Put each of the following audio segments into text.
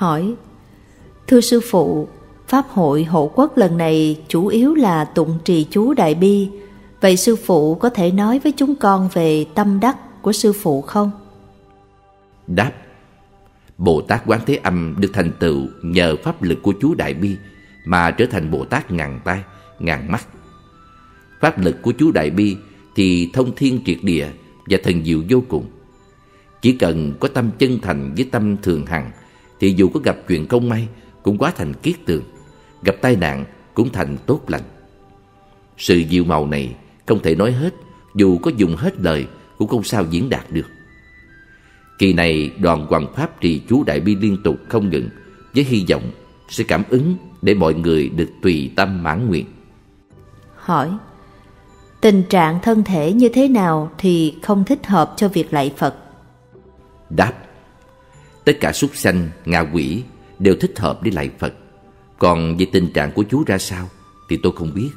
Hỏi: thưa sư phụ, Pháp hội hộ quốc lần này chủ yếu là tụng trì chú Đại Bi. Vậy sư phụ có thể nói với chúng con về tâm đắc của sư phụ không? Đáp: Bồ Tát Quán Thế Âm được thành tựu nhờ pháp lực của chú Đại Bi mà trở thành Bồ Tát ngàn tay, ngàn mắt. Pháp lực của chú Đại Bi thì thông thiên triệt địa và thần diệu vô cùng. Chỉ cần có tâm chân thành với tâm thường hằng thì dù có gặp chuyện không may cũng hóa thành kiết tường, gặp tai nạn cũng thành tốt lành. Sự diệu màu này không thể nói hết, dù có dùng hết lời cũng không sao diễn đạt được. Kỳ này đoàn hoằng pháp trì chú Đại Bi liên tục không ngừng, với hy vọng sẽ cảm ứng để mọi người được tùy tâm mãn nguyện. Hỏi: tình trạng thân thể như thế nào thì không thích hợp cho việc lạy Phật? Đáp: tất cả súc sanh, ngạ quỷ đều thích hợp để lạy Phật. Còn về tình trạng của chú ra sao thì tôi không biết.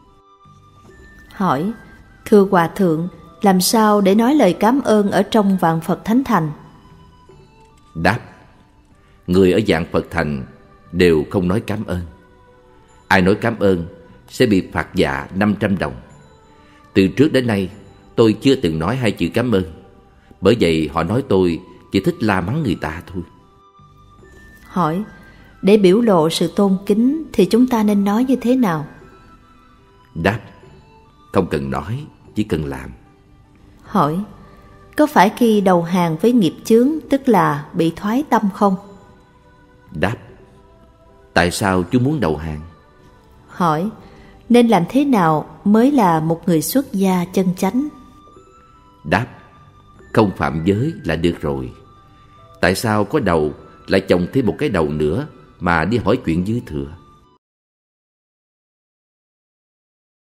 Hỏi: thưa Hòa Thượng, làm sao để nói lời cảm ơn ở trong vạn Phật Thánh Thành? Đáp: người ở vạn Phật Thành đều không nói cảm ơn. Ai nói cảm ơn sẽ bị phạt dạ 500 đồng. Từ trước đến nay tôi chưa từng nói 2 chữ cảm ơn. Bởi vậy họ nói tôi chỉ thích la mắng người ta thôi. Hỏi: để biểu lộ sự tôn kính thì chúng ta nên nói như thế nào? Đáp: không cần nói, chỉ cần làm. Hỏi: có phải khi đầu hàng với nghiệp chướng tức là bị thoái tâm không? Đáp: tại sao chú muốn đầu hàng? Hỏi: nên làm thế nào mới là một người xuất gia chân chánh? Đáp: không phạm giới là được rồi. Tại sao có đầu lại chồng thêm một cái đầu nữa mà đi hỏi chuyện dư thừa?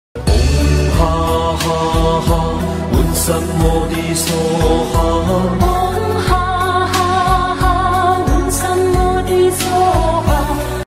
哈哈哈，滿心我的梭哈。